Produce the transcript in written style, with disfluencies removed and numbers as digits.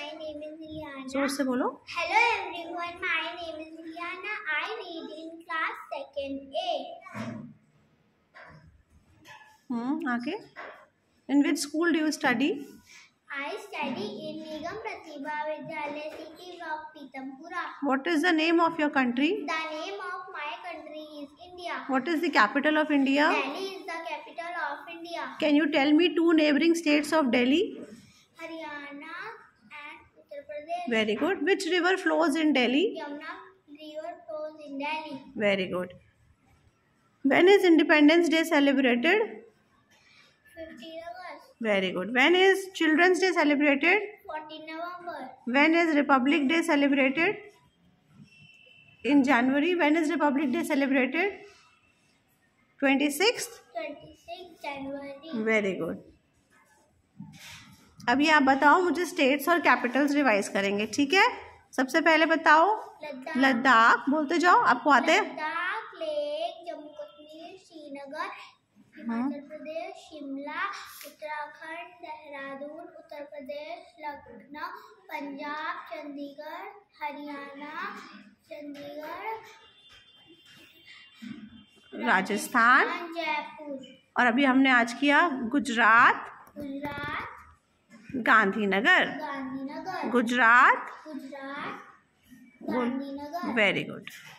my name is Liana. जोर से बोलो. Hello everyone, my name is Liana. I read in class 2nd A. आगे. In which school do you study? I study in Nigam Pratibha Vidyalaya, City Block, Pitampura. What is the name of your country? The name of my country is India. What is the capital of India? Delhi is the capital of India. Can you tell me 2 neighboring states of Delhi? Haryana and Uttar Pradesh. Very good. Which river flows in Delhi? Yamuna river flows in Delhi. Very good. When is Independence Day celebrated? 15 August. Very good. When is Children's Day celebrated? 14 November. When is Republic Day celebrated? In January. When is Republic Day celebrated? 26th? 26 January. Very good. अभी आप बताओ, मुझे states और Capitals revise करेंगे, ठीक है? सबसे पहले बताओ. लद्दाख. बोलते जाओ, आपको आते हैं? लद्दाख, लेह, जम्मू कश्मीर, श्रीनगर, हिमाचल प्रदेश, शिमला, उत्तराखंड, देहरादून, उत्तर प्रदेश, लखनऊ, पंजाब, चंडीगढ़, हरियाणा, चंडीगढ़, राजस्थान, जयपुर. और अभी हमने आज किया गुजरात, गुजरात, गांधीनगर. गांधीनगर, गुजरात. गुजरात, गांधीनगर. Very good.